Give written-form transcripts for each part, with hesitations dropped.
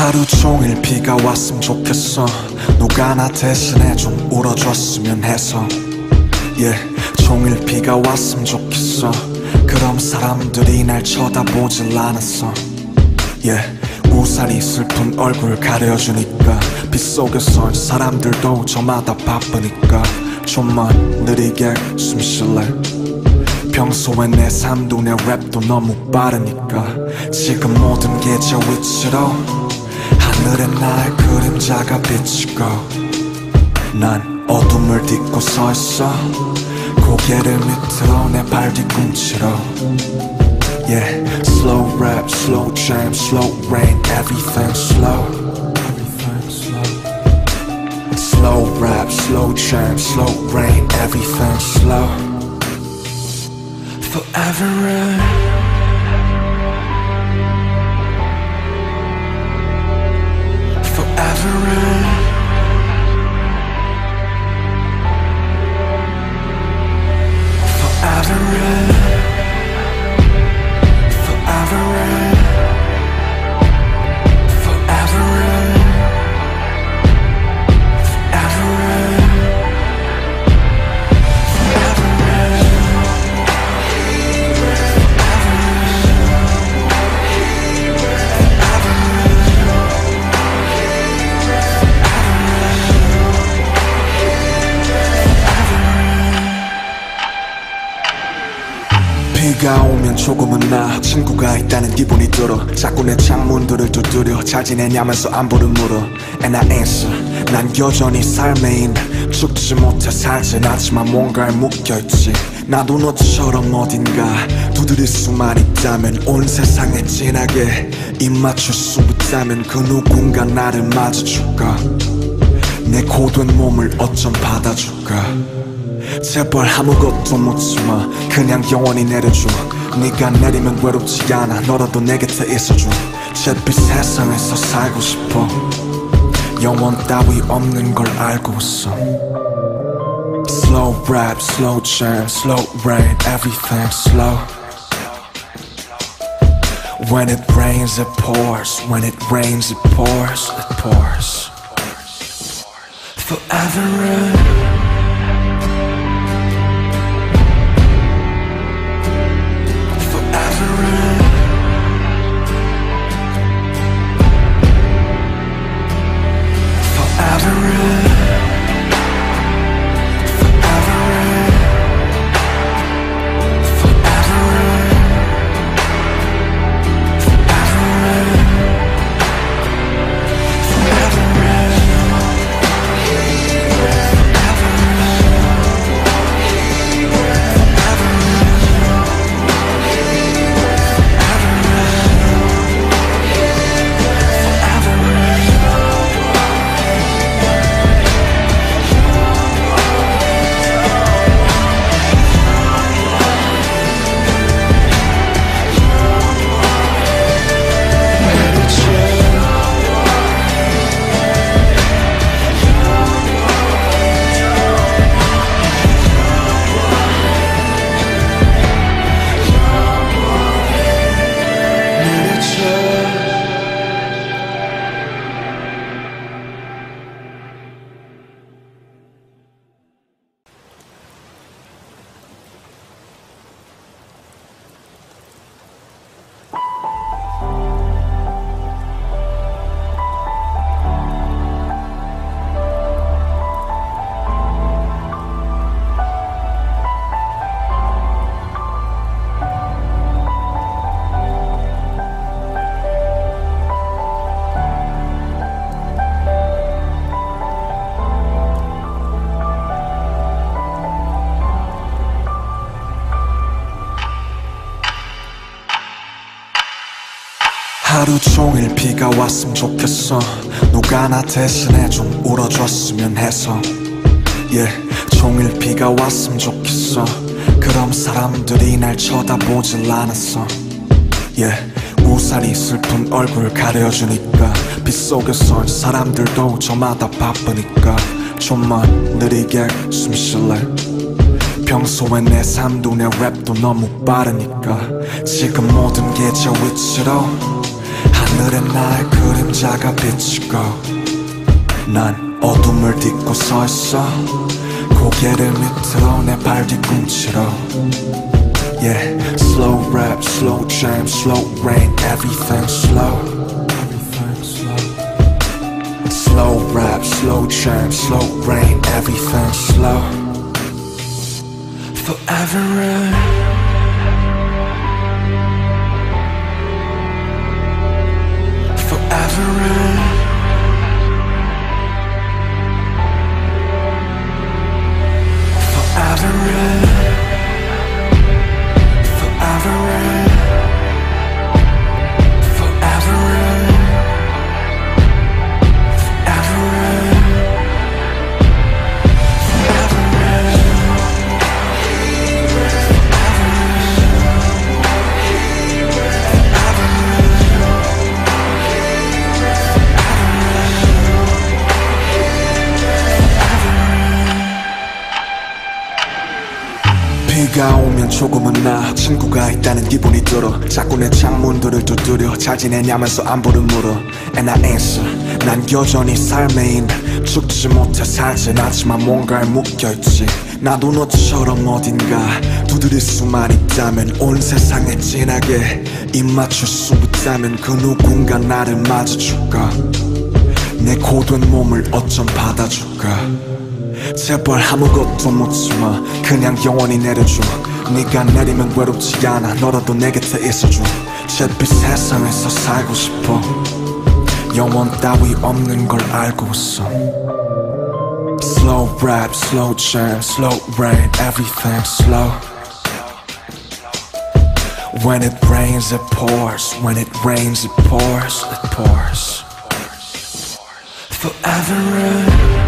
하루 종일 비가 왔으면 좋겠어. 누가 나 대신에 좀 울어줬으면 해서. 종일 비가 왔으면 좋겠어. 그럼 사람들이 날 쳐다보질 않았어. 우산이 슬픈 얼굴 가려주니까 빗속에선 사람들도 저마다 바쁘니까 좀만 느리게 숨 쉴래. 평소엔 내 삶도 내 랩도 너무 빠르니까 지금 모든 게 저 위치로 하늘에 나의 그림자가 비치고 난 어둠을 딛고 서 있어. 고개를 밑으로 내 발 뒤꿈치로. Slow rap, slow jam, slow rain, everything slow. Slow rap, slow jam, slow rain, everything slow. Forever rain. Forever rain. Forever rain. Forever rain. Forever rain. Forever rain. Forever rain. 비가 오면 조금은 나 친구가 있다는 기분이 들어. 자꾸 내 창문들을 두드려 잘 지내냐면서 안부를 물어. And I answer 난 여전히 삶에 죽지 못해 살진 않지만 뭔가에 묶여있지. 나도 너처럼 어딘가 두드릴 수만 있다면 온 세상에 진하게 입 맞출 수 있다면 그 누군가 나를 맞아줄까. 내 고된 몸을 어쩜 받아줄까. 제발 아무것도 묻지마 그냥 영원히 내려줘. 네가 내리면 외롭지 않아. 너라도 내 곁에 있어줘. 잿빛 세상에서 살고 싶어. 영원 따위 없는 걸 알고 있어. Slow rap, slow jam, slow rain, everything slow. When it rains it pours. When it rains it pours. It pours. Forever rain. 하루 종일 비가 왔으면 좋겠어. 누가 나 대신에 좀 울어줬으면 해서. 종일 비가 왔으면 좋겠어. 그럼 사람들이 날 쳐다보질 않았어. 우산이 슬픈 얼굴 가려주니까 빗속에선 사람들도 저마다 바쁘니까 좀만 느리게 숨 쉴래. 평소엔 내 삶도 내 랩도 너무 빠르니까 지금 모든 게 저 위치로 하늘에 나의 그림자가 비치고 난 어둠을 딛고 서있어 고개를 밑으로 내 발 뒤꿈치로 Yeah, slow rap, slow jam, slow rain, everything slow. Slow rap, slow jam, slow rain, everything slow. Forever rain. Forever rain. Forever rain. Forever rain. Forever rain. Forever rain. Forever rain. 비가 오면 조금은 나 친구가 있다는 기분이 들어 자꾸 내 창문들을 두드려 잘 지내냐면서 안부를 물어 And I answer 난 여전히 삶의 인 죽지 못해 살진 않지만 뭔가에 묶여있지 나도 너처럼 어딘가 두드릴 수만 있다면 온 세상에 진하게 입 맞출 수 있다면 그 누군가 나를 맞아줄까 내 고된 몸을 어쩜 받아줄까 제발 아무것도 묻지마 그냥 영원히 내려줘 네가 내리면 외롭지 않아 너라도 내 곁에 있어줘 잿빛 세상에서 살고 싶어 영원 따위 없는 걸 알고 있어 Slow rap, slow jam, slow rain, everything slow When it rains it pours, when it rains it pours, it pours Forever rain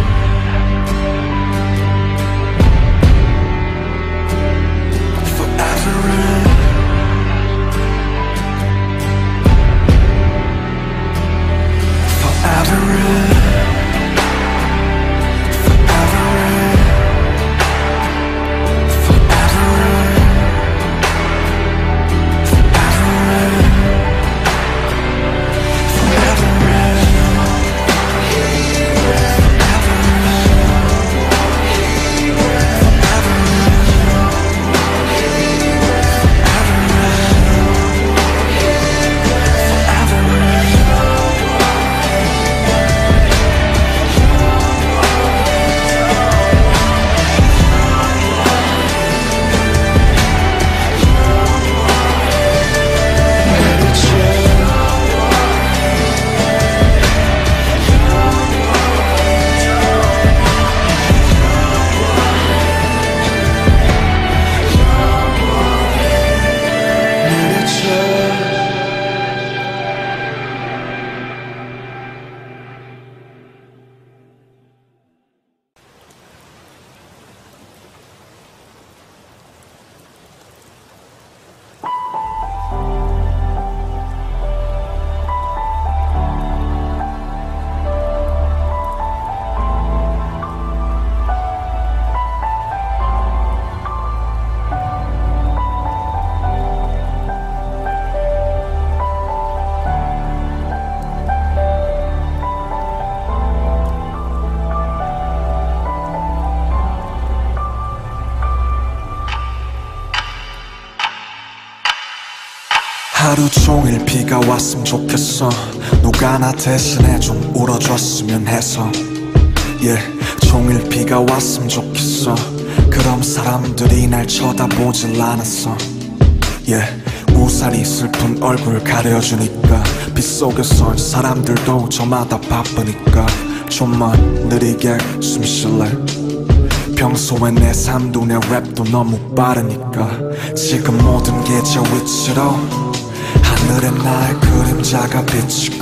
하루 종일 비가 왔으면 좋겠어 누가 나 대신에 좀 울어줬으면 해서 Yeah, 종일 비가 왔으면 좋겠어 그럼 사람들이 날 쳐다보질 않았어 Yeah, 우산이 슬픈 얼굴 가려주니까 빗속에선 사람들도 저마다 바쁘니까 좀만 느리게 숨 쉴래 평소에 내 삶도 내 랩도 너무 빠르니까 지금 모든 게 저 위치로 하늘에 나의 그림자가 비치고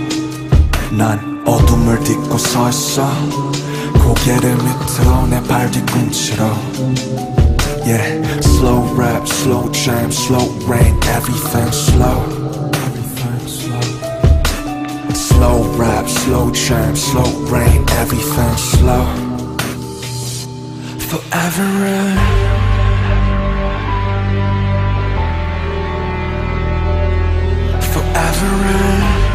난 어둠을 딛고 서있어 고개를 밑으로 내 발 뒤꿈치로 Yeah, slow rap, slow jam, slow rain, everything slow Slow rap, slow jam, slow rain, everything slow Forever rain Forever rain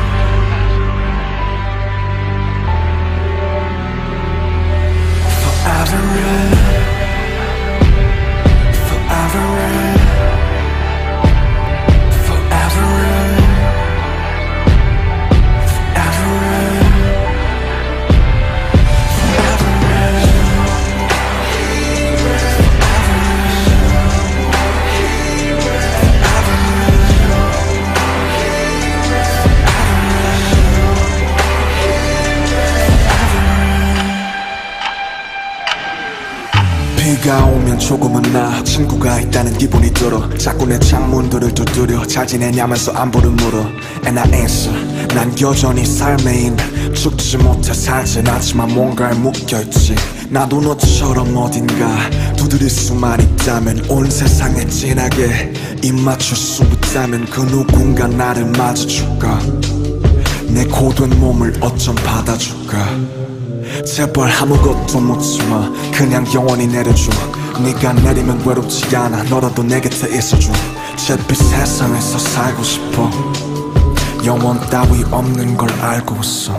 오면 조금은 나 친구가 있다는 기분이 들어 자꾸 내 창문들을 두드려 잘 지내냐면서 안부를 물어 And I answer 난 여전히 삶의 죽지 못해 살진 않지만 뭔가에 묶여있지 나도 너처럼 어딘가 두드릴 수만 있다면 온 세상에 진하게 입 맞출 수 있다면 그 누군가 나를 맞아줄까 내 고된 몸을 어쩜 받아줄까 제발 아무것도 묻지마 그냥 영원히 내려줘 네가 내리면 외롭지 않아 너라도 내 곁에 있어줘 잿빛 세상에서 살고 싶어 영원 따위 없는 걸 알고 있어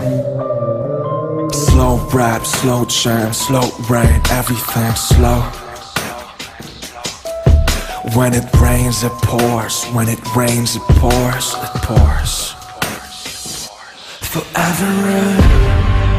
Slow rap, slow jam, slow rain, everything slow When it rains it pours, when it rains it pours, it pours Forever rain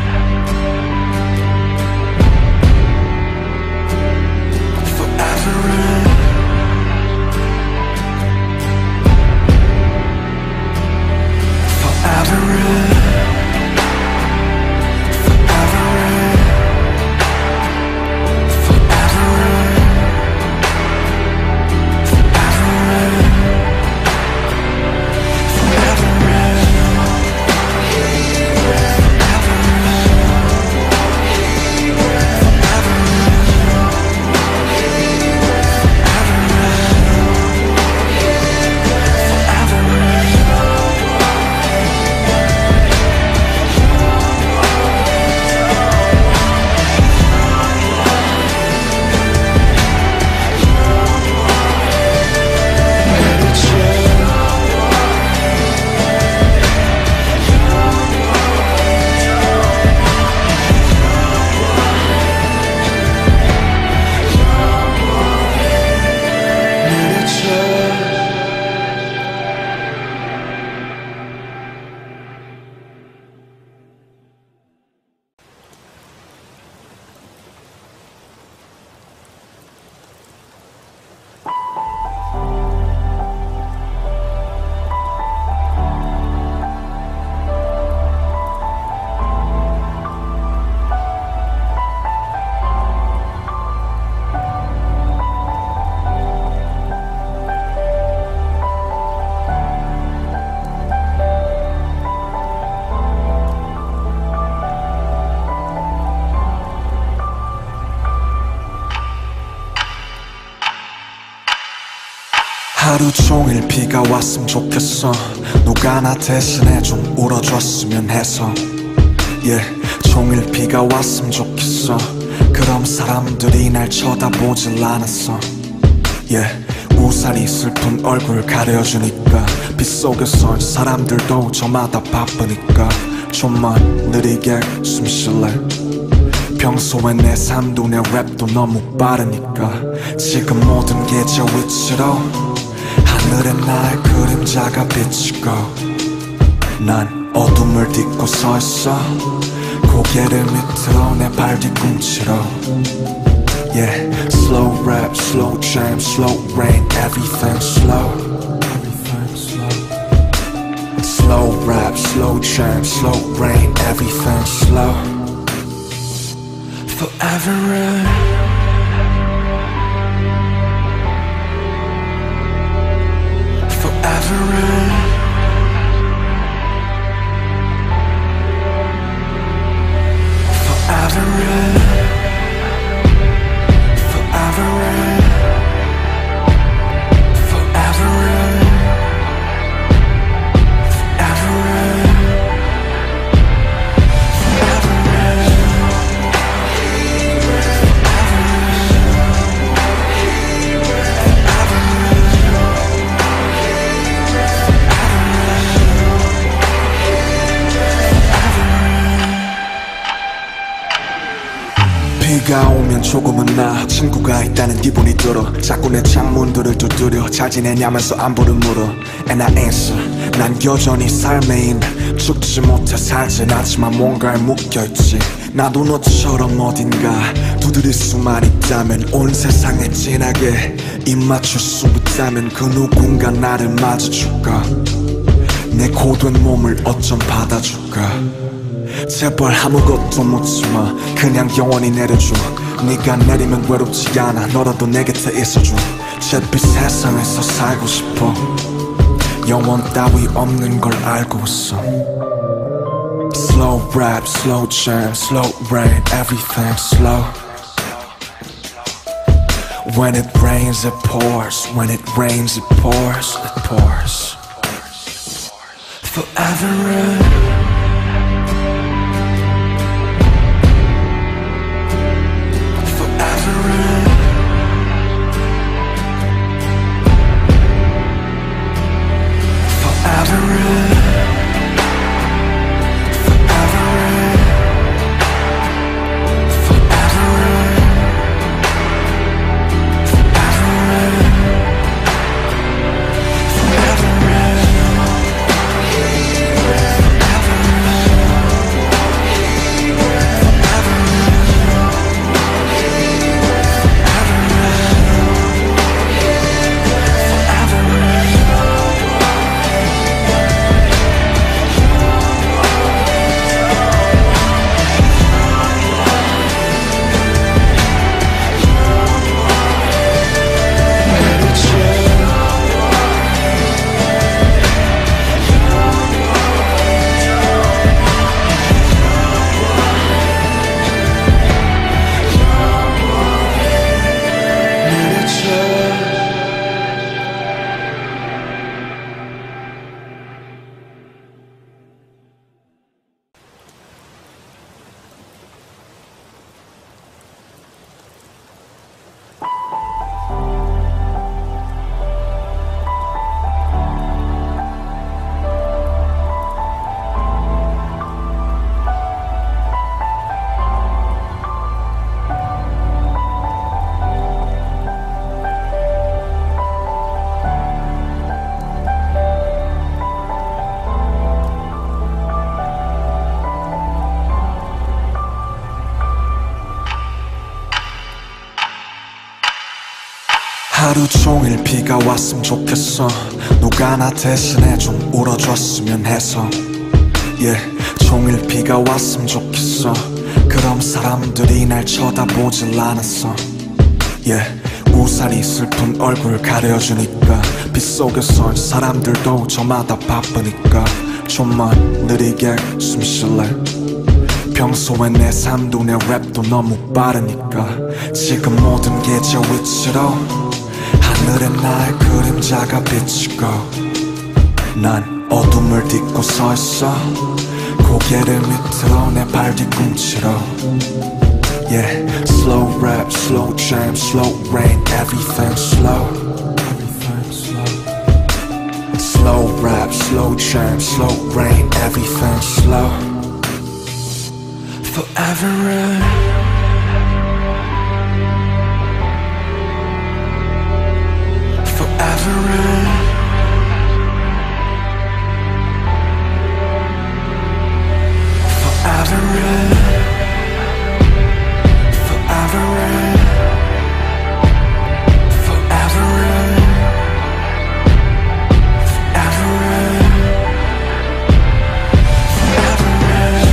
하루 종일 비가 왔으면 좋겠어 누가 나 대신에 좀 울어줬으면 해서 yeah, 종일 비가 왔으면 좋겠어 그럼 사람들이 날 쳐다보질 않았어 yeah, 우산이 슬픈 얼굴 가려주니까 빗속에서 사람들도 저마다 바쁘니까 좀만 느리게 숨 쉴래 평소에 내 삶도 내 랩도 너무 빠르니까 지금 모든 게 저 위치로 하늘에 나의 그림자가 비치고 난 어둠을 딛고 서있어 고개를 밑으로 내 발 뒤꿈치로 Yeah, slow rap, slow jam, slow rain, everything slow Slow rap, slow jam, slow rain, everything slow Forever rain Forever rain Forever rain Forever rain Forever rain Forever rain Forever rain 비가 오면 조금은 나 친구가 있다는 기분이 들어 자꾸 내 창문들을 두드려 잘 지내냐면서 안부를 물어 And I answer 난 여전히 삶의 죽지 못해 살진 않지만 뭔가에 묶여있지 나도 너처럼 어딘가 두드릴 수만 있다면 온 세상에 진하게 입 맞출 수 있다면 그 누군가 나를 맞아줄까 내 고된 몸을 어쩜 받아줄까 제발 아무것도 묻지마 그냥 영원히 내려줘 네가 내리면 외롭지 않아. 너라도 내 곁에 있어줘. 잿빛 세상에서 살고 싶어. 영원 따위 없는 걸 알고 있어. Slow rap, slow jam, slow rain, everything slow. When it rains it pours, when it rains it pours, it pours. Forever rain. 하루 종일 비가 왔으면 좋겠어. 누가 나 대신에 좀 울어줬으면 해서. 종일 비가 왔으면 좋겠어. 그럼 사람들이 날 쳐다보질 않았어. 우산이 슬픈 얼굴 가려주니까 빗속에선 사람들도 저마다 바쁘니까 좀만 느리게 숨 쉴래. 평소엔 내 삶도 내 랩도 너무 빠르니까 지금 모든 게 저 위치로 하늘에 나의 그림자가 비치고 난 어둠을 딛고 서있어. 고개를 밑으로 내 발 뒤꿈치로. Slow rap, slow jam, slow rain, everything slow. Slow rap, slow jam, slow rain, everything slow. Forever rain. Forever rain. Forever rain. Forever rain. Forever rain. Forever rain. Forever rain.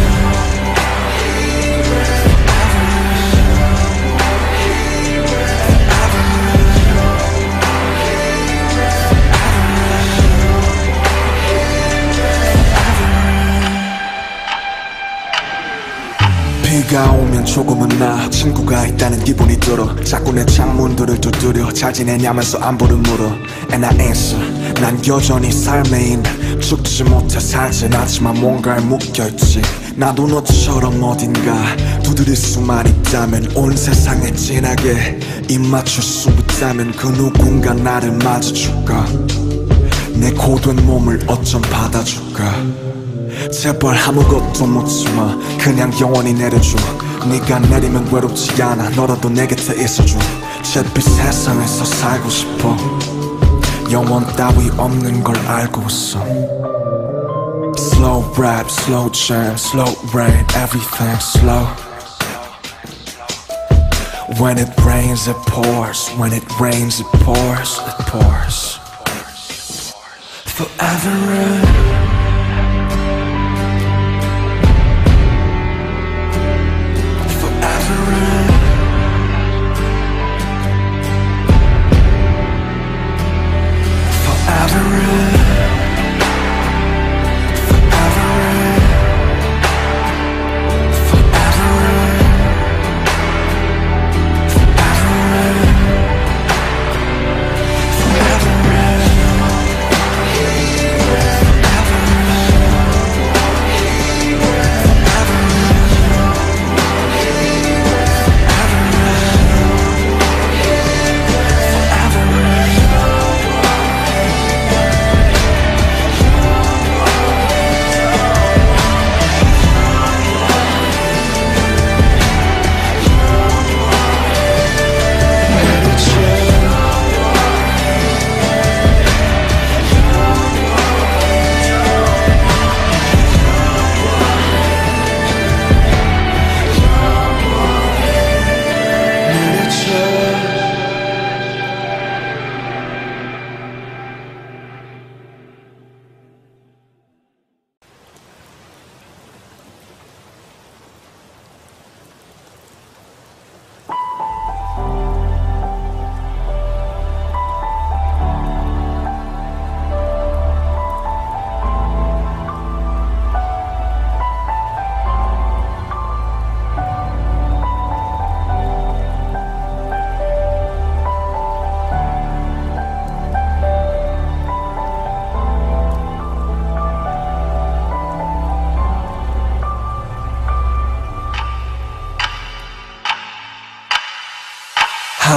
비가 오면 조금은 나 친구가 있다는 기분이 들어. 자꾸 내 창문들을 두드려 잘 지내냐면서 안부를 물어. And I answer 난 여전히 삶에 죽지 못해 살진 않지만 뭔가에 묶여있지. 나도 너처럼 어딘가 두드릴 수만 있다면 온 세상에 진하게 입 맞출 수 있다면 그 누군가 나를 맞아줄까. 내 고된 몸을 어쩜 받아줄까. 제발 아무것도 묻지마 그냥 영원히 내려줘. 네가 내리면 외롭지 않아. 너라도 내 곁에 있어줘. 잿빛 세상에서 살고 싶어. 영원 따위 없는 걸 알고 있어. Slow rap, slow jam, slow rain, everything slow. When it rains it pours, when it rains it pours, it pours. Forever rain. Forever rain.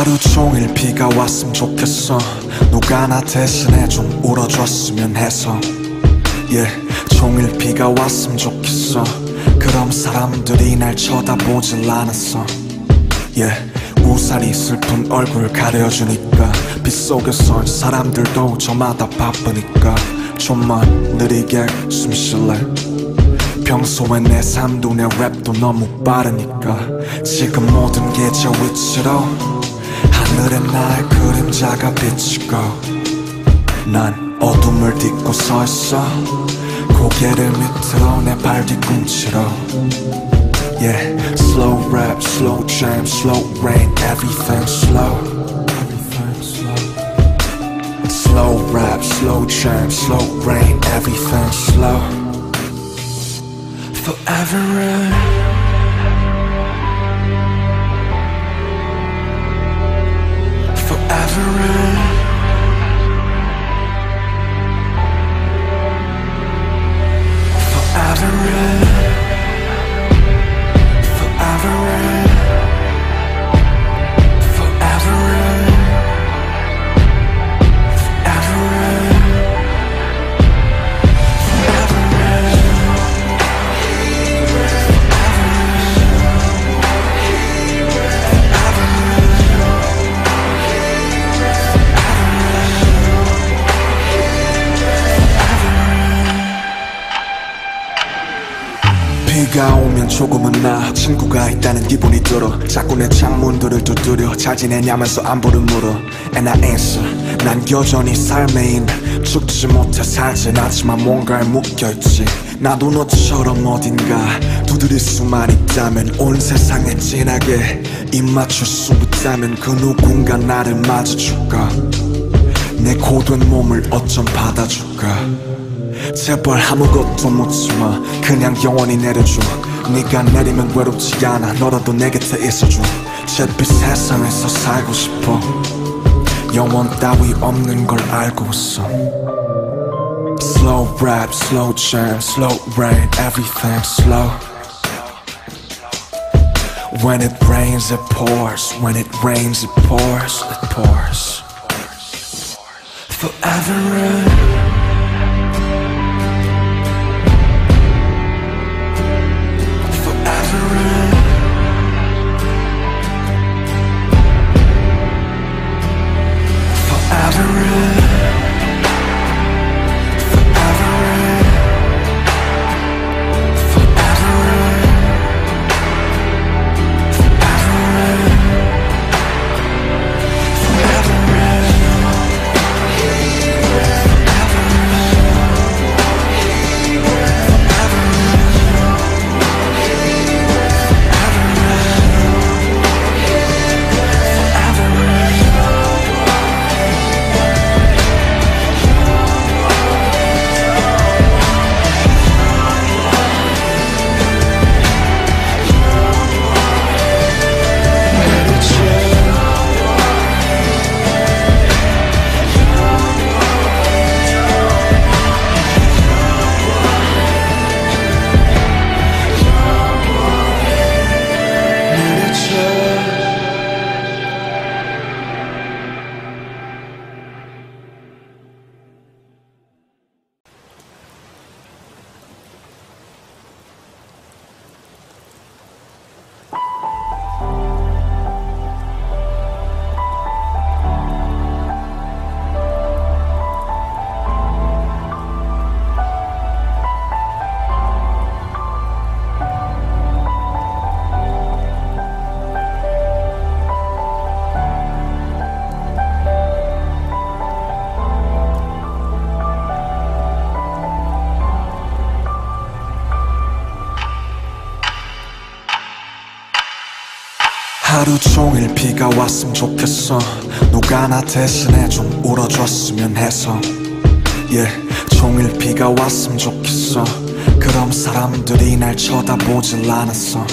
하루 종일 비가 왔으면 좋겠어. 누가 나 대신에 좀 울어줬으면 해서. 종일 비가 왔으면 좋겠어. 그럼 사람들이 날 쳐다보질 않았어. 우산이 슬픈 얼굴 가려주니까 빗속에선 사람들도 저마다 바쁘니까 좀만 느리게 숨 쉴래. 평소엔 내 삶도 내 랩도 너무 빠르니까 지금 모든 게 저 위치로 하늘에 나의 그림자가 비치고 난 어둠을 딛고 서 있어. 고개를 밑으로 내 발 뒤꿈치로. Slow rap, slow jam, slow rain, everything slow. Slow rap, slow jam, slow rain, everything slow. Forever rain. Forever rain. Forever rain. Forever rain. Forever rain. Forever rain. Forever rain. 비가 오면 조금은 나아. 친구가 있다는 기분이 들어. 자꾸 내 창문들을 두드려 잘 지내냐면서 안부를 물어. And I answer 난 여전히 삶에 죽지 못해 살진 않지만 뭔가에 묶여있지. 나도 너처럼 어딘가 두드릴 수만 있다면 온 세상에 진하게 입 맞출 수 있다면 그 누군가 나를 맞아줄까. 내 고된 몸을 어쩜 받아줄까. 제발 아무것도 묻지마. 그냥 영원히 내려줘. 네가 내리면 외롭지 않아. 너라도 내 곁에 있어줘. 잿빛 세상에서 살고 싶어. 영원 따위 없는 걸 알고 있어. Slow rap, slow jam, slow rain, everything slow. When it rains it pours. When it rains it pours. It pours. Forever rain. 하루 종일 비가 왔으면 좋겠어. 누가 나 대신에 좀 울어줬으면 해서. 종일 비가 왔으면 좋겠어. 그럼 사람들이 날 쳐다보질 않았어.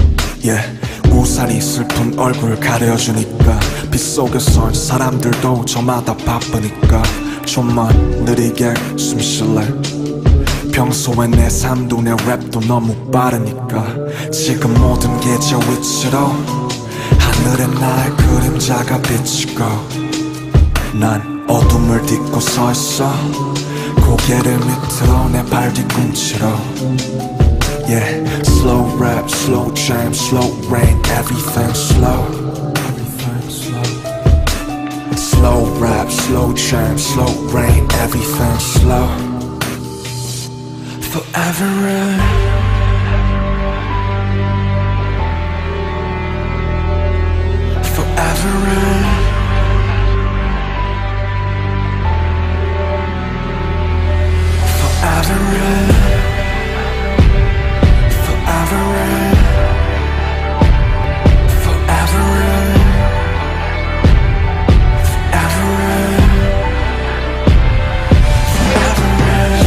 우산이 슬픈 얼굴 가려주니까 빗속에선 사람들도 저마다 바쁘니까 좀만 느리게 숨 쉴래. 평소엔 내 삶도 내 랩도 너무 빠르니까 지금 모든 게 저 위치로 하늘에 나의 그림자가 비치고 난 어둠을 딛고 서 있어. 고개를 밑으로 내 발 뒤꿈치로. Yeah, slow rap, slow jam, slow rain, everything slow. Slow rap, slow jam, slow rain, everything slow. Forever real. Forever real. Forever real. Forever real. Forever real. Forever real. Forever real.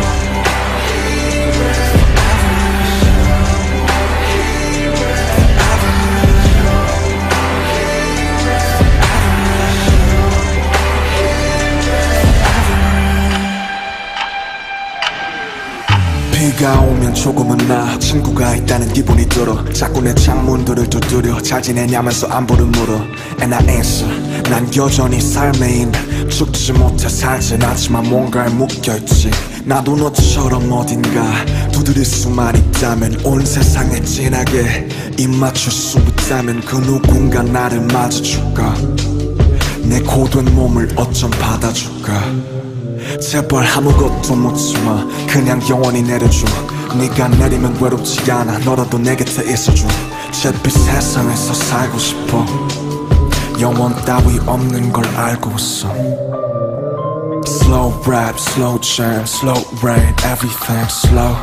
비가 오면 조금은 나 친구가 있다는 기분이 들어. 자꾸 내 창문들을 두드려 잘 지내냐면서 안부를 물어. And I answer 난 여전히 삶의 인 죽지 못해 살진 않지만 뭔가에 묶여있지. 나도 너처럼 어딘가 두드릴 수만 있다면 온 세상에 진하게 입 맞출 수 있다면 그 누군가 나를 맞아줄까. 내 고된 몸을 어쩜 받아줄까. 제발 아무것도 묻지마 그냥 영원히 내려줘. 네가 내리면 외롭지 않아. 너라도 내 곁에 있어줘. 잿빛 세상에서 살고 싶어. 영원 따위 없는 걸 알고 있어. Slow rap, slow jam, slow rain, everything slow.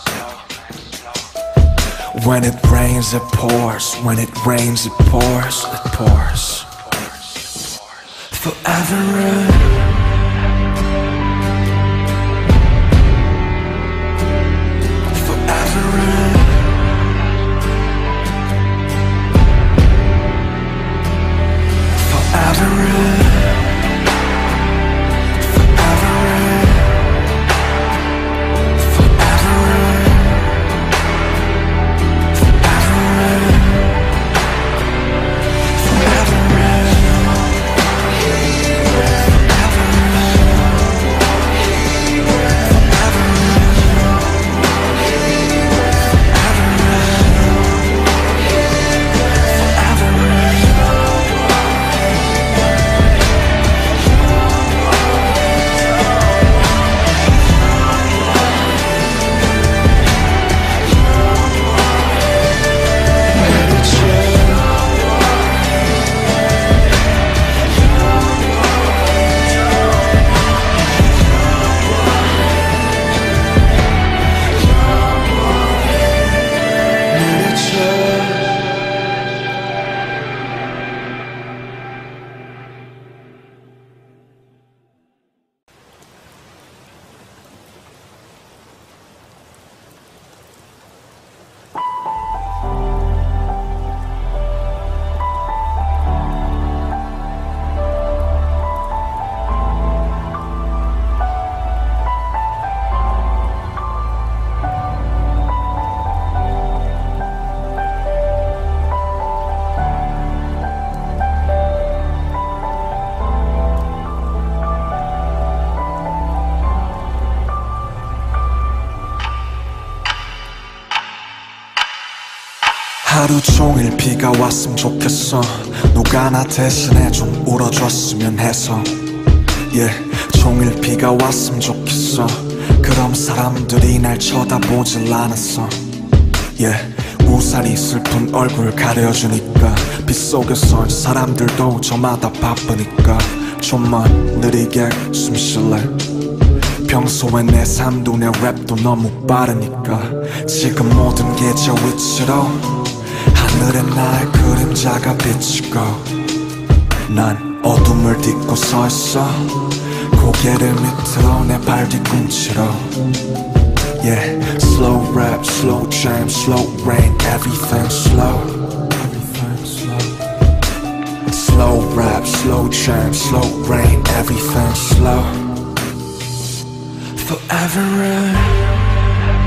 When it rains it pours. When it rains it pours. It pours. Forever real. 하루 종일 비가 왔으면 좋겠어. 누가 나 대신에 좀 울어줬으면 해서. Yeah, 종일 비가 왔으면 좋겠어. 그럼 사람들이 날 쳐다보질 않았어. Yeah, 우산이 슬픈 얼굴 가려주니까 빗속에선 사람들도 저마다 바쁘니까 좀만 느리게 숨 쉴래. 평소엔 내 삶도 내 랩도 너무 빠르니까 지금 모든 게 저 위치로 하늘에 나의 그림자가 비치고 난 어둠을 딛고 서 있어. 고개를 밑으로 내 발 뒤꿈치로. Yeah, slow rap, slow jam, slow rain, everything slow. Slow rap, slow jam, slow rain, everything slow. Forever real.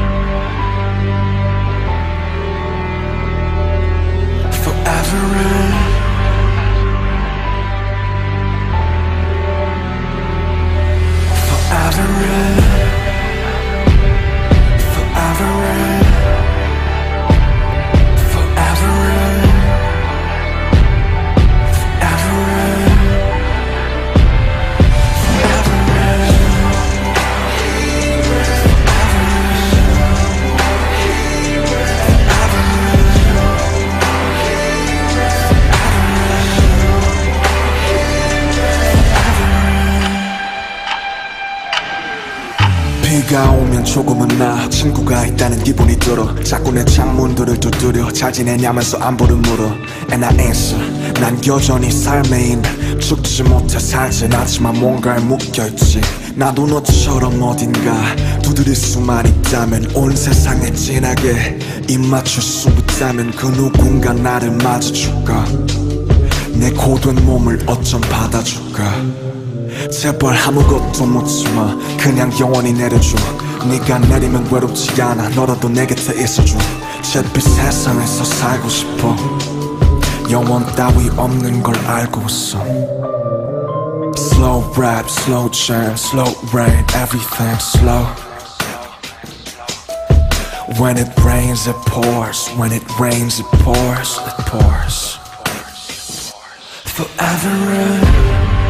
Forever real. 비가 오면 조금은 나 친구가 있다는 기분이 들어. 자꾸 내 창문들을 두드려 잘 지내냐면서 안부를 물어. And I answer 난 여전히 삶에 죽지 못해 살진 않지만 뭔가에 묶여있지. 나도 너처럼 어딘가 두드릴 수만 있다면 온 세상에 진하게 입 맞출 수 있다면 그 누군가 나를 맞아줄까. 내 고된 몸을 어쩜 받아줄까. 제발 아무것도 묻지마 그냥 영원히 내려줘. 네가 내리면 외롭지 않아 너라도 내 곁에 있어줘. 잿빛 세상에서 살고 싶어. 영원 따위 없는 걸 알고 있어. Slow rap, slow jam, slow rain, everything slow. When it rains it pours, when it rains it pours, it pours. Forever rain.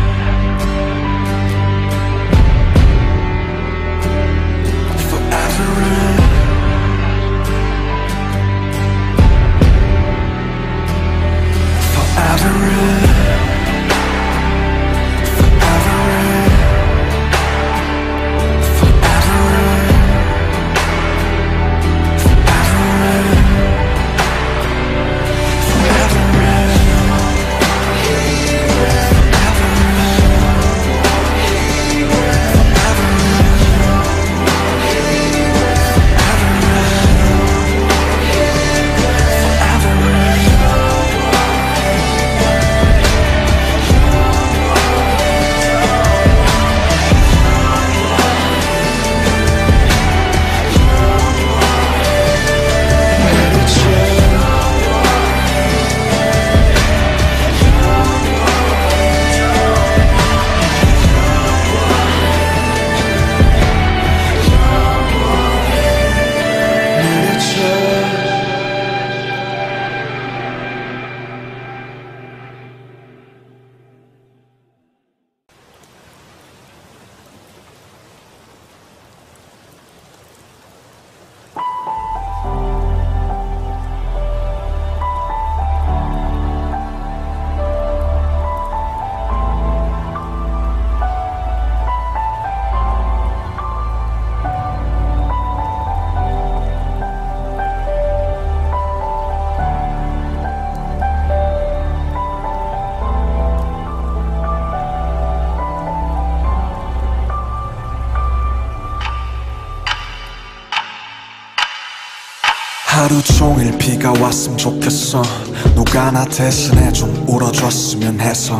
하루 종일 비가 왔으면 좋겠어. 누가 나 대신에 좀 울어줬으면 해서.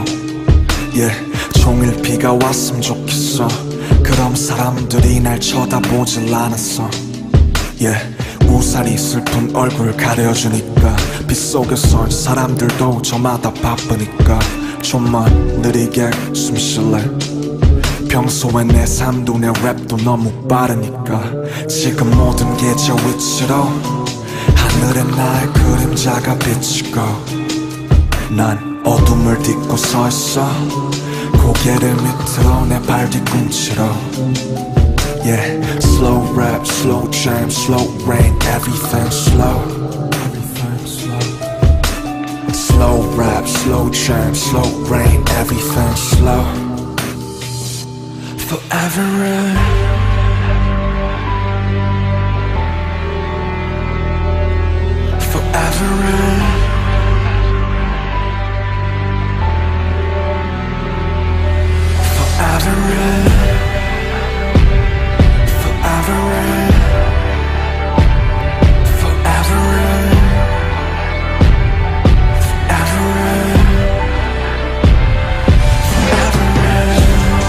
종일 비가 왔으면 좋겠어. 그럼 사람들이 날 쳐다보질 않았어. 우산이 슬픈 얼굴 가려주니까 빗속에선 사람들도 저마다 바쁘니까 좀만 느리게 숨 쉴래. 평소엔 내 삶도 내 랩도 너무 빠르니까 지금 모든 게 저 위치로 하늘에 나의 그림자가 비치고 난 어둠을 딛고 서있어. 고개를 밑으로 내 발 뒤꿈치로. Slow rap, slow jam, slow rain, everything slow. Slow rap, slow jam, slow rain, everything slow. Forever rain. Forever rain. Forever rain. Forever rain. Forever rain. Forever rain. Forever rain.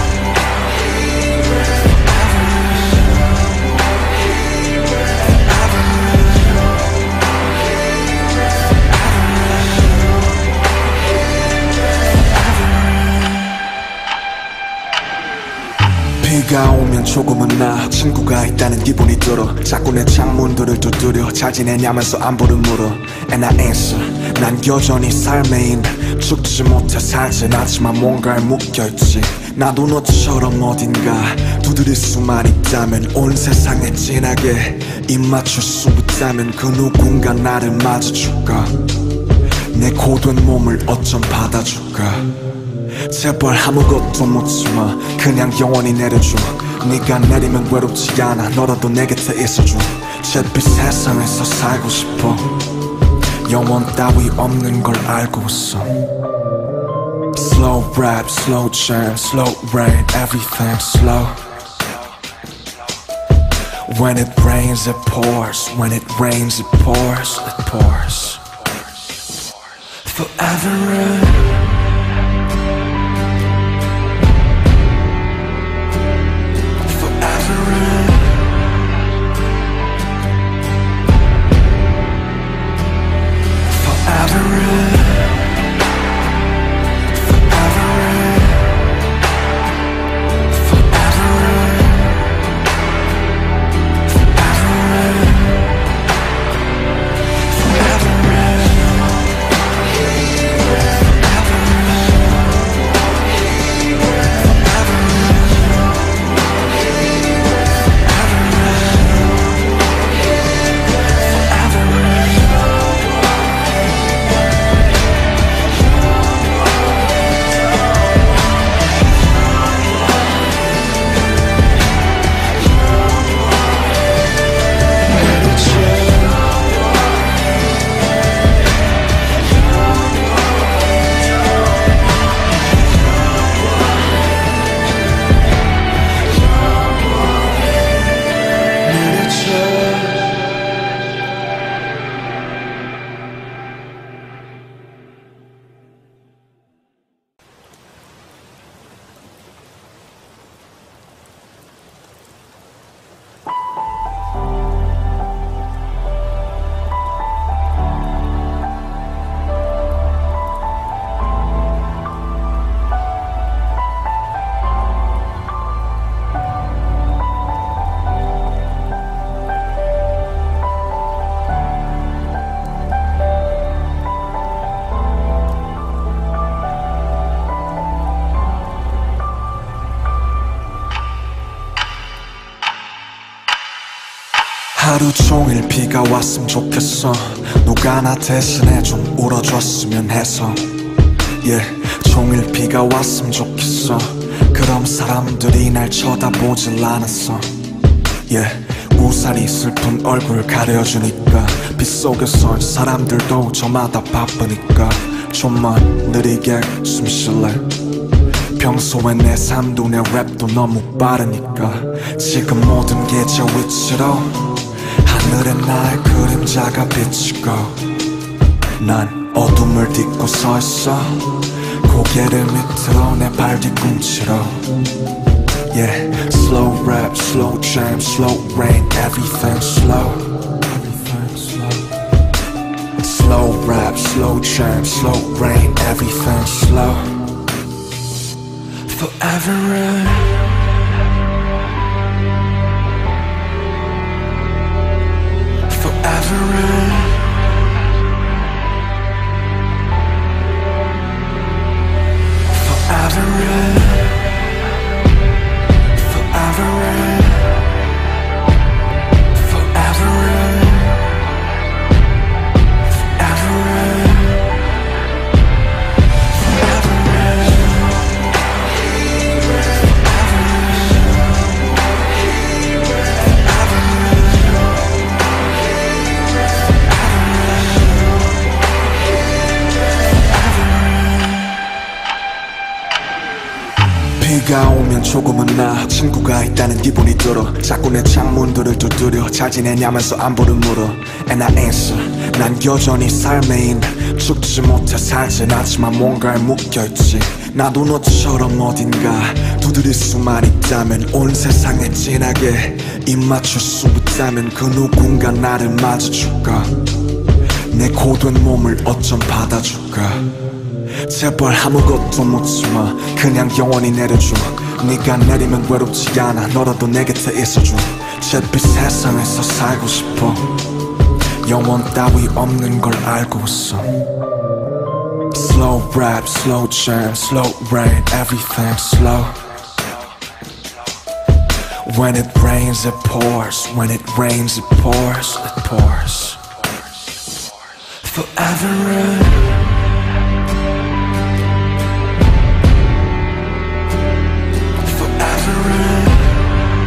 비가 오면 조금은 나 친구가 있다는 기분이 들어. 자꾸 내 창문들을 두드려 잘 지내냐면서 안부를 물어. And I answer 난 여전히 삶에 죽지 못해 살진 않지만 뭔가에 묶여있지. 나도 너처럼 어딘가 두드릴 수만 있다면 온 세상에 진하게 입 맞출 수 있다면 그 누군가 나를 맞아줄까. 내 고된 몸을 어쩜 받아줄까. 제발 아무것도 묻지마 그냥 영원히 내려줘. 네가 내리면 외롭지 않아. 너라도 내 곁에 있어줘. 잿빛 세상에서 살고 싶어. 영원 따위 없는 걸 알고 있어. Slow rap, slow jam, slow rain, everything slow. When it rains it pours, when it rains it pours, it pours. Forever rain. 하루 종일 비가 왔으면 좋겠어. 누가 나 대신에 좀 울어줬으면 해서. 종일 비가 왔으면 좋겠어. 그럼 사람들이 날 쳐다보질 않았어. 우산이 슬픈 얼굴 가려주니까 빗속에선 사람들도 저마다 바쁘니까 좀만 느리게 숨 쉴래. 평소엔 내 삶도 내 랩도 너무 빠르니까 지금 모든 게 저 위치로 하늘에 나의 그림자가 비치고 난 어둠을 딛고 서있어. 고개를 밑으로 내 발 뒤꿈치로. Slow rap, slow jam, slow rain, everything slow. Slow rap, slow jam, slow rain, everything slow. Forever rain. Forever rain. Forever rain. Forever rain. Forever rain. Forever rain. Forever rain. 비가 오면 조금은 나 친구가 있다는 기분이 들어. 자꾸 내 창문들을 두드려 잘 지내냐면서 안부를 물어. And I answer 난 여전히 삶에 죽지 못해 살진 않지만 뭔가에 묶여있지. 나도 너처럼 어딘가 두드릴 수만 있다면 온 세상에 진하게 입 맞출 수 있다면 그 누군가 나를 맞아줄까. 내 고된 몸을 어쩜 받아줄까. 제발 아무것도 묻지마 그냥 영원히 내려줘. 네가 내리면 외롭지 않아. 너라도 내 곁에 있어줘. 잿빛 세상에서 살고 싶어. 영원 따위 없는 걸 알고 있어. Slow rap, slow jam, slow rain, everything slow. When it rains it pours, when it rains it pours, it pours. Forever rain. Forever rain.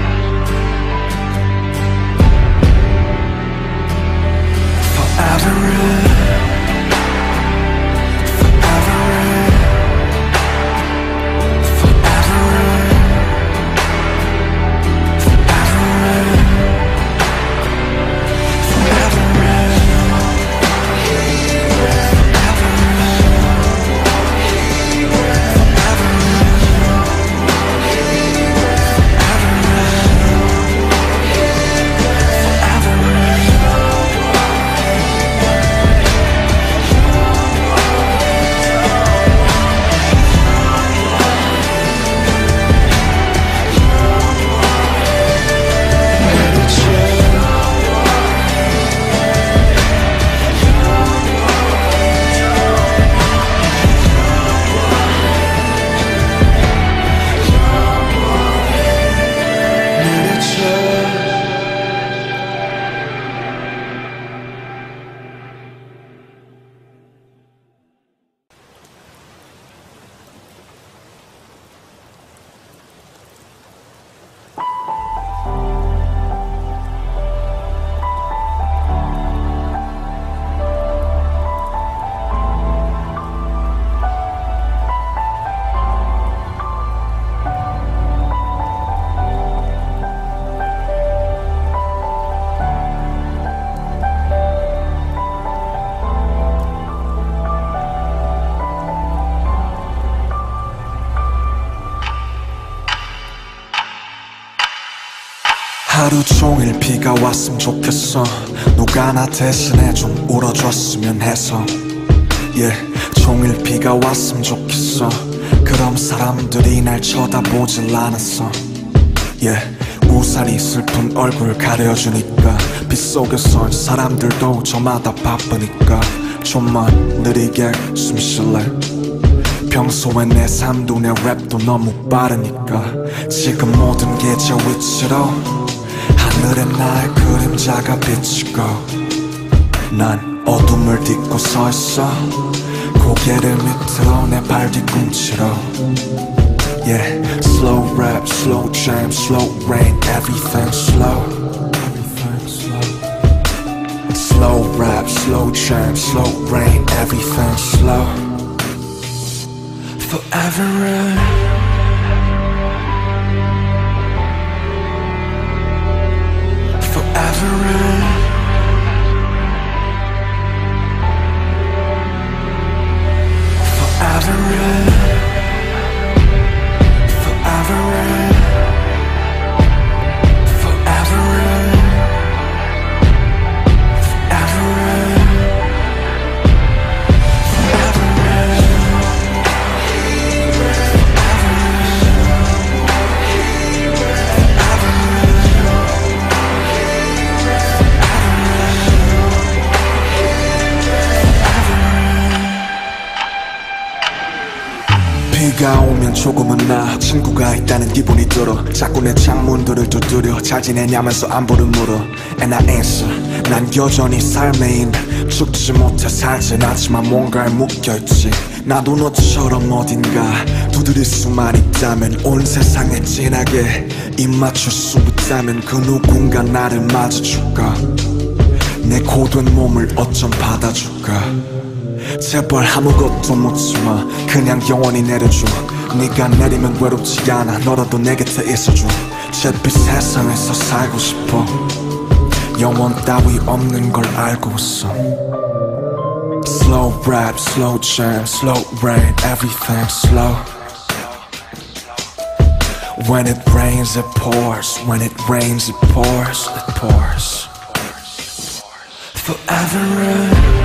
하루 종일 비가 왔으면 좋겠어. 누가 나 대신에 좀 울어줬으면 해서. 종일 비가 왔으면 좋겠어. 그럼 사람들이 날 쳐다보질 않았어. 우산이 슬픈 얼굴 가려주니까 빗속에선 사람들도 저마다 바쁘니까 좀만 느리게 숨 쉴래. 평소에 내 삶도 내 랩도 너무 빠르니까 지금 모든 게 저 위치로 하늘에 나의 그림자가 비치고 난 어둠을 딛고 서 있어. 고개를 밑으로 내 발 뒤꿈치로. Slow rap, slow jam, slow rain, everything slow. Slow rap, slow jam, slow rain, everything slow. Forever run. Forever run. Forever run. Forever run. Forever run. Forever run. Forever run. 비가 오면 조금은 나 친구가 있다는 기분이 들어. 자꾸 내 창문들을 두드려 잘 지내냐면서 안부를 물어. And I answer 난 여전히 삶에 죽지 못해 살진 않지만 뭔가에 묶여있지. 나도 너처럼 어딘가 두드릴 수만 있다면 온 세상에 진하게 입 맞출 수 있다면 그 누군가 나를 맞아줄까. 내 고된 몸을 어쩜 받아줄까. 제발 아무것도 묻지마 그냥 영원히 내려줘. 네가 내리면 외롭지 않아. 너라도 내 곁에 있어줘. 잿빛 세상에서 살고 싶어. 영원 따위 없는 걸 알고 있어. Slow rap, slow jam, slow rain, everything slow. When it rains it pours. When it rains it pours. It pours. Forever run.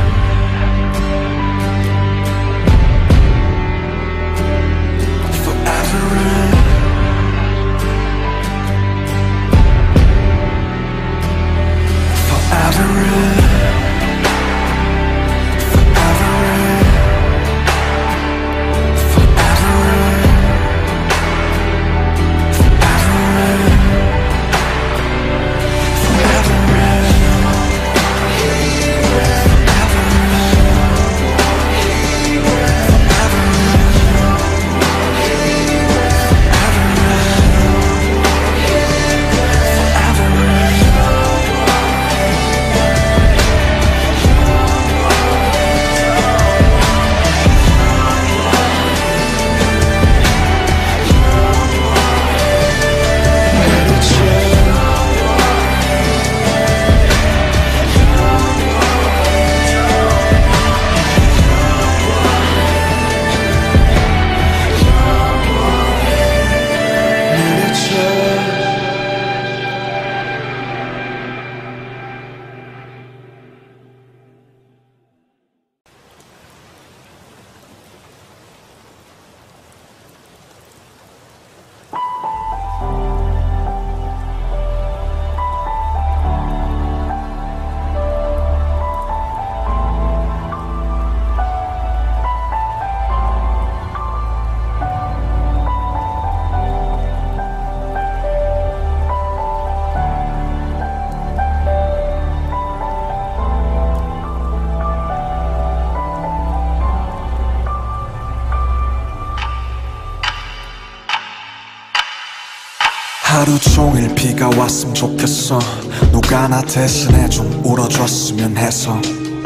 하루 종일 비가 왔으면 좋겠어. 누가 나 대신에 좀 울어줬으면 해서.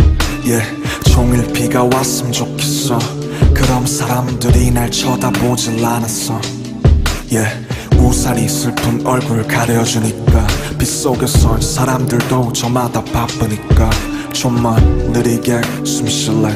종일 비가 왔으면 좋겠어. 그럼 사람들이 날 쳐다보질 않았어. 우산이 슬픈 얼굴 가려주니까 빗속에선 사람들도 저마다 바쁘니까 좀만 느리게 숨 쉴래.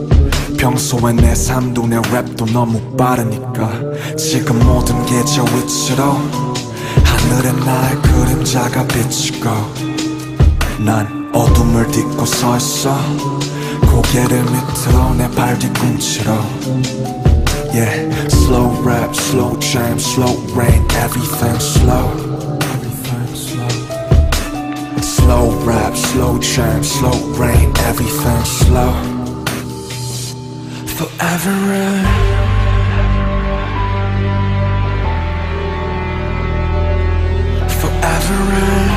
평소에 내 삶도 내 랩도 너무 빠르니까 지금 모든 게 저 위치로 하늘에 나의 그림자가 비치고 난 어둠을 딛고 서있어 고개를 밑으로 내 발 뒤꿈치로 Yeah, slow rap, slow jam, slow rain, everything slow. Slow rap, slow jam, slow rain, everything slow. Forever in. Forever in.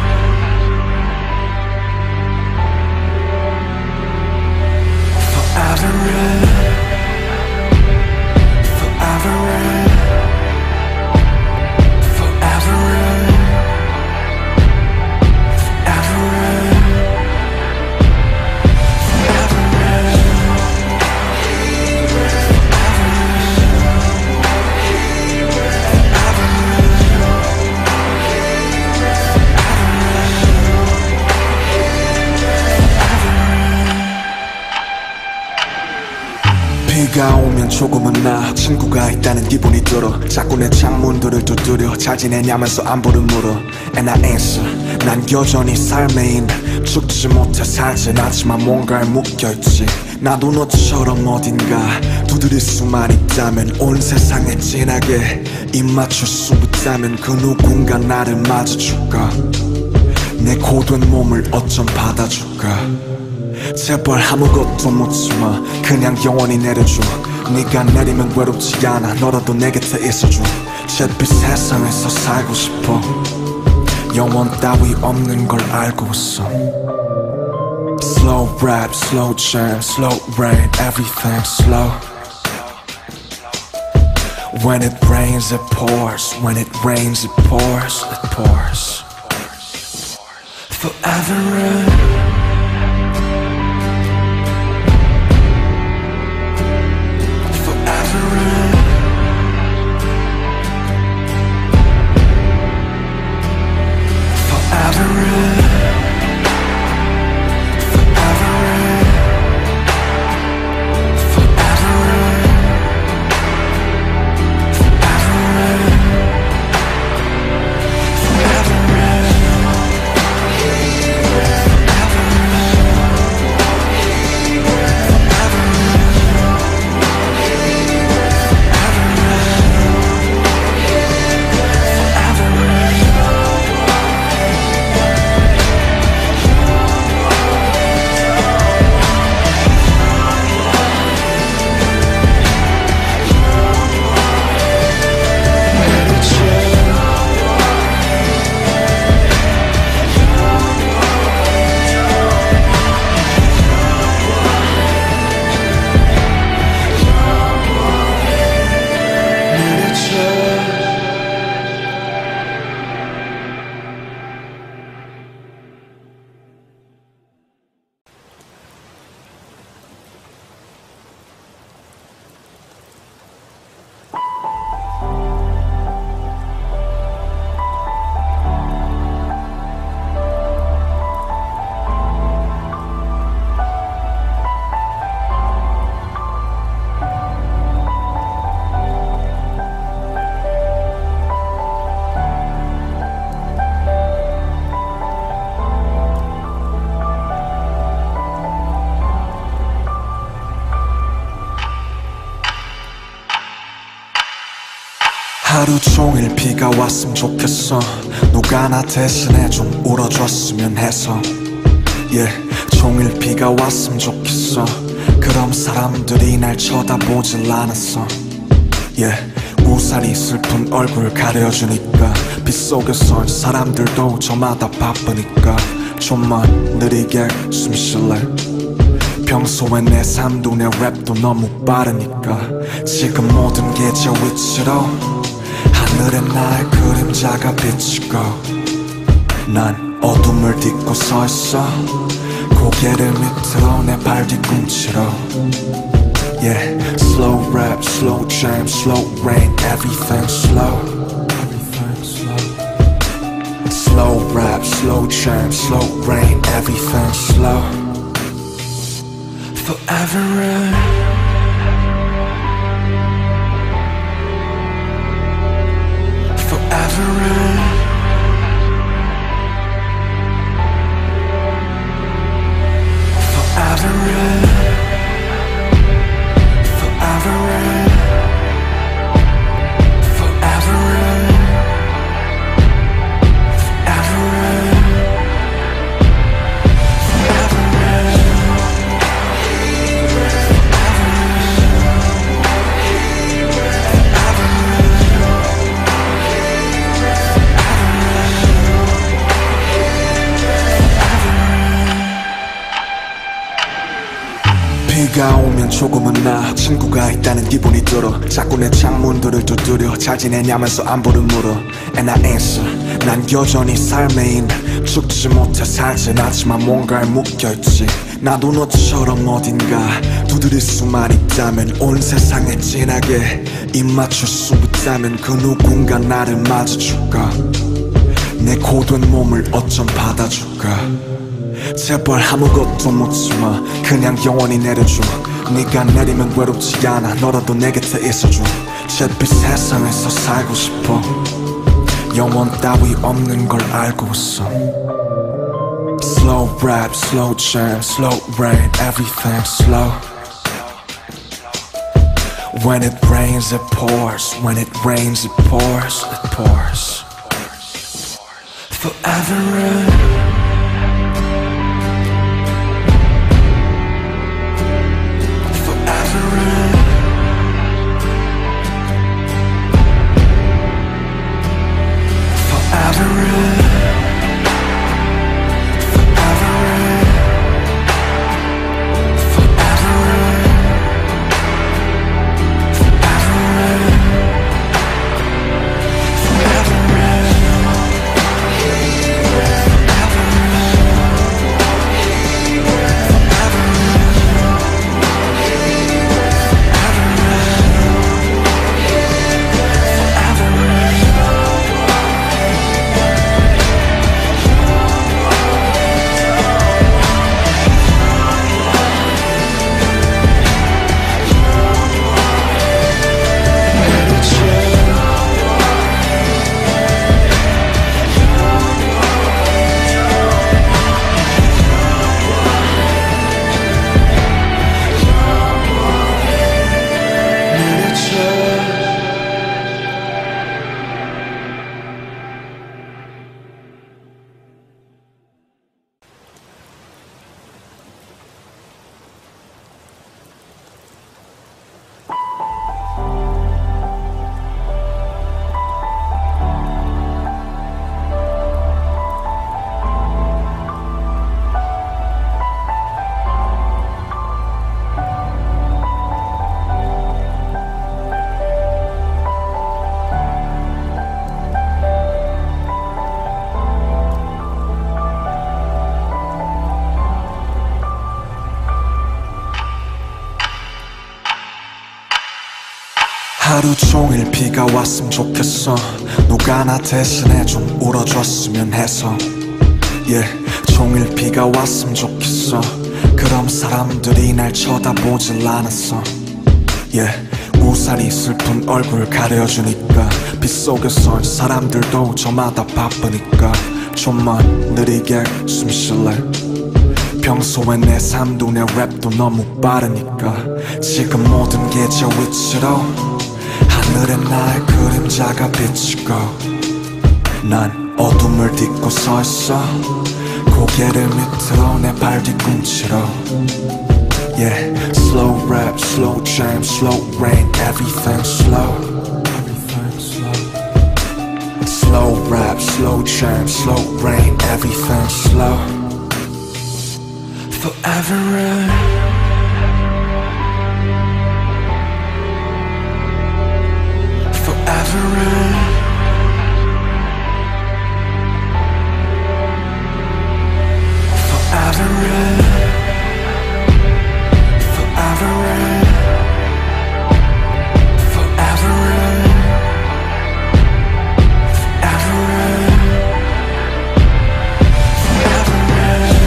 Forever in. 비가 오면 조금은 나 친구가 있다는 기분이 들어 자꾸 내 창문들을 두드려 잘 지내냐면서 안부를 물어 And I answer 난 여전히 삶의 인 죽지 못해 살진 않지만 뭔가에 묶여있지 나도 너처럼 어딘가 두드릴 수만 있다면 온 세상에 진하게 입 맞출 수 있다면 그 누군가 나를 맞아줄까 내 고된 몸을 어쩜 받아줄까 제발 아무것도 묻지마 그냥 영원히 내려줘 네가 내리면 외롭지 않아 너라도 내 곁에 있어줘 잿빛 세상에서 살고 싶어 영원 따위 없는 걸 알고 있어 Slow rap, slow jam, slow rain, everything slow When it rains it pours, when it rains it pours, it pours Forever in 하루 종일 비가 왔으면 좋겠어 누가 나 대신에 좀 울어줬으면 해서 Yeah, 종일 비가 왔으면 좋겠어 그럼 사람들이 날 쳐다보질 않았어 Yeah, 우산이 슬픈 얼굴 가려주니까 빗속에선 사람들도 저마다 바쁘니까 좀만 느리게 숨 쉴래 평소엔 내 삶도 내 랩도 너무 빠르니까 지금 모든 게 제 위치로 하늘에 나의 그림자가 비치고 난 어둠을 딛고 서있어 고개를 밑으로 내 발 뒤꿈치로 Yeah, slow rap, slow jam, slow rain, everything slow Slow rap, slow jam, slow rain, everything slow Forever in Forever in 비가 오면 조금은 나 친구가 있다는 기분이 들어 자꾸 내 창문들을 두드려 잘 지내냐면서 안부를 물어 And I answer 난 여전히 삶의 죽지 못해 살진 않지만 뭔가에 묶여있지 나도 너처럼 어딘가 두드릴 수만 있다면 온 세상에 진하게 입 맞출 수 있다면 그 누군가 나를 맞아줄까 내 고된 몸을 어쩜 받아줄까 제발 아무것도 묻지마 그냥 영원히 내려줘 네가 내리면 외롭지 않아 너라도 내 곁에 있어줘 잿빛 세상에서 살고 싶어 영원 따위 없는 걸 알고 있어 Slow rap, slow jam, slow rain, everything slow When it rains it pours, when it rains it pours, it pours Forever rain 하루 종일 비가 왔으면 좋겠어 누가 나 대신에 좀 울어줬으면 해서 yeah, 종일 비가 왔으면 좋겠어 그럼 사람들이 날 쳐다보질 않았어 yeah, 우산이 슬픈 얼굴 가려주니까 빗속에선 사람들도 저마다 바쁘니까 좀만 느리게 숨 쉴래 평소에 내 삶도 내 랩도 너무 빠르니까 지금 모든 게 저 위치로 하늘에 나의 그림자가 비치고 난 어둠을 딛고 서있어 고개를 밑으로 내 발 뒤꿈치로 Yeah, slow rap, slow jam, slow rain, everything slow Slow rap, slow jam, slow rain, everything slow Forever rain Forever rain Forever rain Forever rain Forever rain Forever rain Forever rain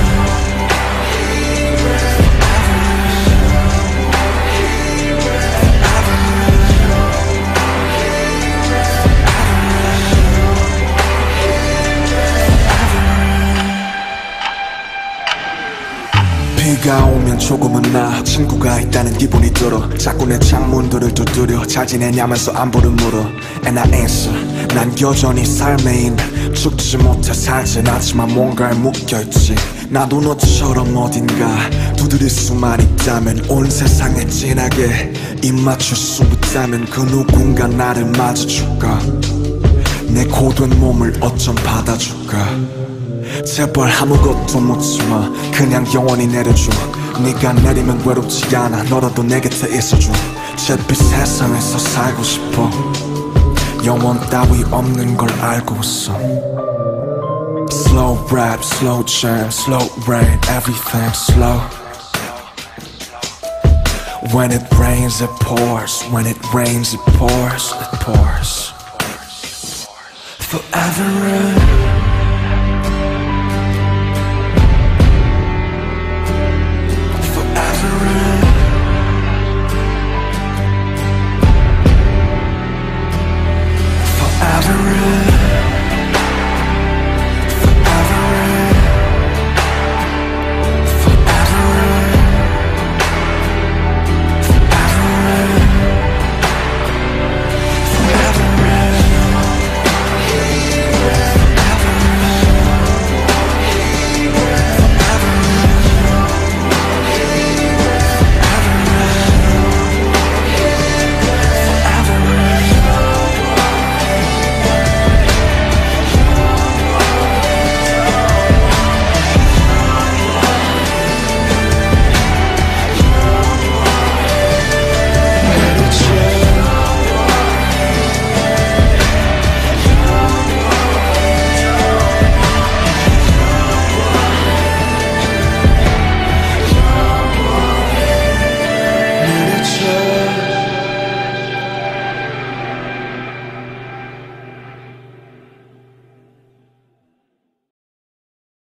비가 오면 조금은 나 친구가 있다는 기분이 들어 자꾸 내 창문들을 두드려 잘 지내냐면서 안부를 물어 And I answer 난 여전히 삶의 죽지 못해 살진 않지만 뭔가에 묶여있지 나도 너처럼 어딘가 두드릴 수만 있다면 온 세상에 진하게 입 맞출 수 있다면 그 누군가 나를 맞아줄까 내 고된 몸을 어쩜 받아줄까 제발 아무것도 묻지마 그냥 영원히 내려줘 네가 내리면 외롭지 않아 너라도 내 곁에 있어줘 잿빛 세상에서 살고 싶어 영원 따위 없는 걸 알고 있어 Slow rap, slow jam, slow rain, everything slow When it rains it pours, when it rains it pours, it pours Forever in